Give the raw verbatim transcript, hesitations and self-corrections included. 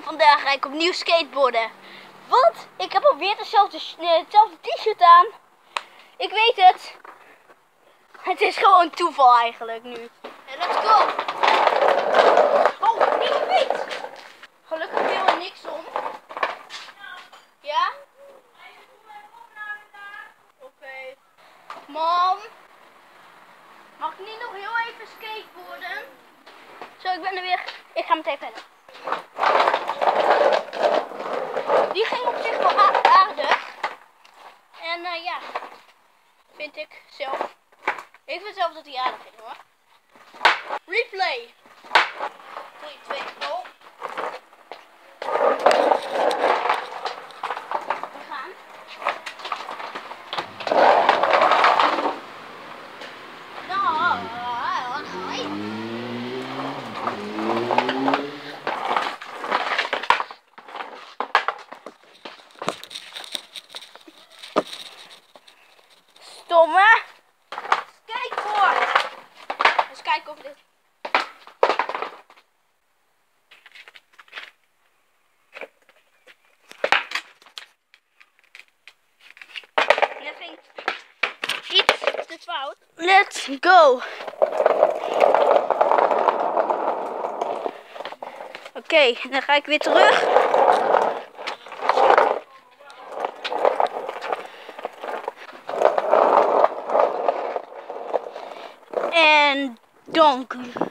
vandaag ga ik opnieuw skateboarden. Want ik heb alweer hetzelfde, hetzelfde t-shirt aan. Ik weet het. Het is gewoon toeval eigenlijk nu. En let's go. Oh, ik weet. Gelukkig viel er niks om. Ja? Oké. Okay. Mam. Mag ik niet nog heel even skateboarden? Zo, ik ben er weer. Ik ga meteen verder. Die ging op zich wel aardig. En uh, ja, vind ik zelf. Ik vind zelf dat hij aardig ging hoor. Replay. drie, twee, nul. We gaan. Nou, stomme skateboard. Eens kijken of dit. Dat ging iets te fout. Let's go. Oké, okay, dan ga ik weer terug. En donk.